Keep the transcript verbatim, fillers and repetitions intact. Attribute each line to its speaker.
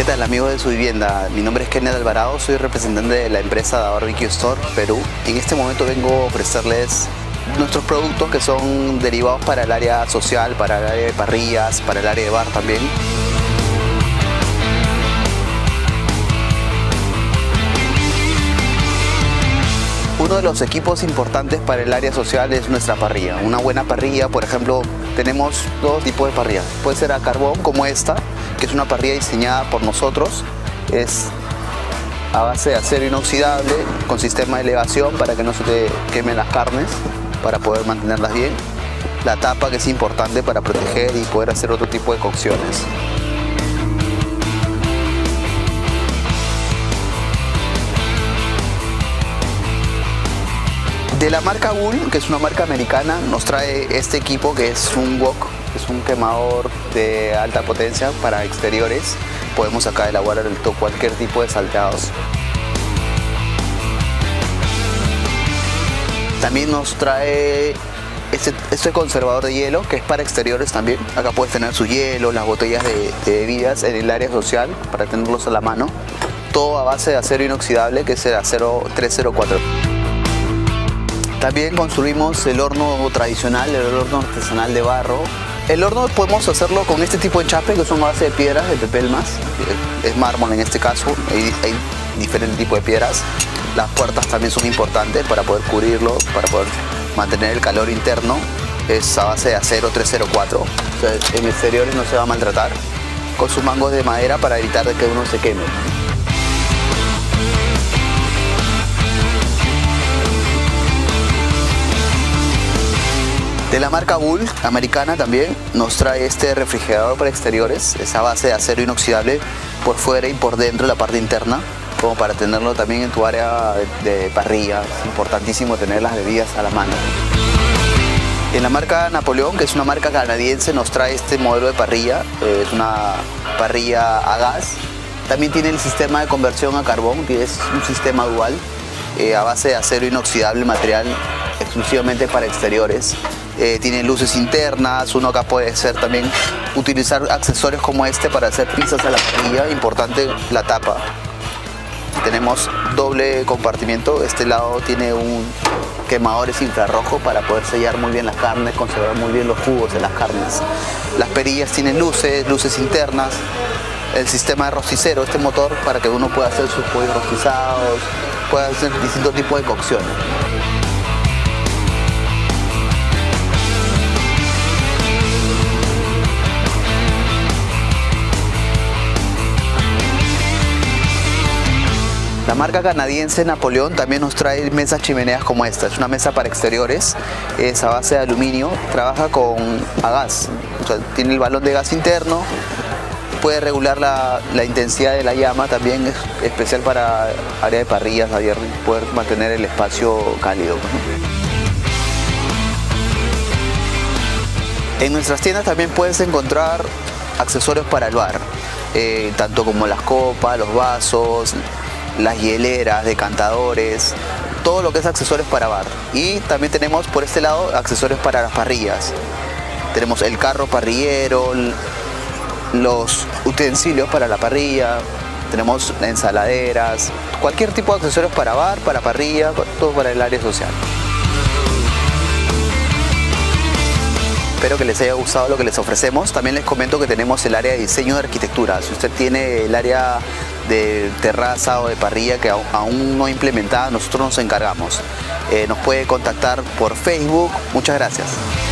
Speaker 1: tal, amigos de Su Vivienda? Mi nombre es Kenneth Alvarado, soy representante de la empresa Da Barbecue Store Perú. En este momento vengo a ofrecerles nuestros productos que son derivados para el área social, para el área de parrillas, para el área de bar también. Uno de los equipos importantes para el área social es nuestra parrilla. Una buena parrilla, por ejemplo, tenemos dos tipos de parrillas. Puede ser a carbón, como esta, que es una parrilla diseñada por nosotros. Es a base de acero inoxidable, con sistema de elevación para que no se te quemen las carnes, para poder mantenerlas bien. La tapa, que es importante para proteger y poder hacer otro tipo de cocciones. De la marca Bull, que es una marca americana, nos trae este equipo que es un wok, es un quemador de alta potencia para exteriores. Podemos acá elaborar cualquier tipo de salteados. También nos trae este, este conservador de hielo, que es para exteriores también. Acá puedes tener su hielo, las botellas de, de bebidas en el área social para tenerlos a la mano. Todo a base de acero inoxidable, que es el acero tres cero cuatro. También construimos el horno tradicional, el horno artesanal de barro. El horno podemos hacerlo con este tipo de enchape, que son a base de piedras, de pepelmas, es mármol en este caso, hay, hay diferentes tipos de piedras. Las puertas también son importantes para poder cubrirlo, para poder mantener el calor interno. Es a base de acero tres cero cuatro, o sea, en exteriores no se va a maltratar, con sus mangos de madera para evitar que uno se queme. De la marca Bull, americana también, nos trae este refrigerador para exteriores, es a base de acero inoxidable por fuera y por dentro, la parte interna, como para tenerlo también en tu área de, de parrilla. Es importantísimo tener las bebidas a la mano. En la marca Napoleón, que es una marca canadiense, nos trae este modelo de parrilla, eh, es una parrilla a gas. También tiene el sistema de conversión a carbón, que es un sistema dual, eh, a base de acero inoxidable, material exclusivamente para exteriores. Eh, tiene luces internas, uno acá puede ser también utilizar accesorios como este para hacer pizzas a la parrilla. Importante la tapa. Tenemos doble compartimiento, este lado tiene un quemadores infrarrojo para poder sellar muy bien las carnes, conservar muy bien los jugos de las carnes. Las perillas tienen luces, luces internas. El sistema de rosticero, este motor para que uno pueda hacer sus pollos rostizados, pueda hacer distintos tipos de cocciones. La marca canadiense Napoleón también nos trae mesas chimeneas como esta. Es una mesa para exteriores, es a base de aluminio, trabaja con a gas, o sea, tiene el balón de gas interno, puede regular la, la intensidad de la llama, también es especial para área de parrillas abiertas, poder mantener el espacio cálido, ¿no? En nuestras tiendas también puedes encontrar accesorios para el bar, eh, tanto como las copas, los vasos, las hieleras, decantadores, todo lo que es accesorios para bar. Y también tenemos por este lado accesorios para las parrillas. Tenemos el carro parrillero, los utensilios para la parrilla, tenemos ensaladeras, cualquier tipo de accesorios para bar, para parrilla, todo para el área social. Espero que les haya gustado lo que les ofrecemos. También les comento que tenemos el área de diseño de arquitectura. Si usted tiene el área de terraza o de parrilla que aún no implementada, nosotros nos encargamos. Eh, nos puede contactar por Facebook. Muchas gracias.